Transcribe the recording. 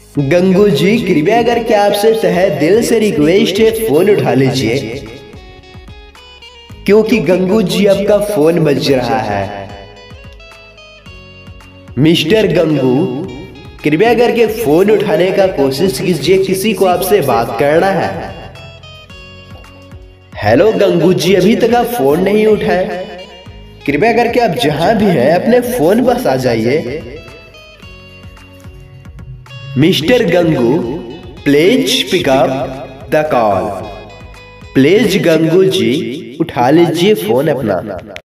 गंगू जी कृपया अगर क्या आपसे तहे दिल से रिक्वेस्ट है, फोन उठा लीजिए क्योंकि गंगू जी आपका फोन बज रहा है। मिस्टर गंगू कृपया करके फोन उठाने का कोशिश कीजिए, किसी को आपसे बात करना है। हेलो गंगू जी, अभी तक आप फोन नहीं उठाए, कृपया करके आप जहां भी हैं अपने फोन पर आ जाइए। Mister Gangu please pick up the call. Please Gangu ji उठा लीजिए फोन अपना।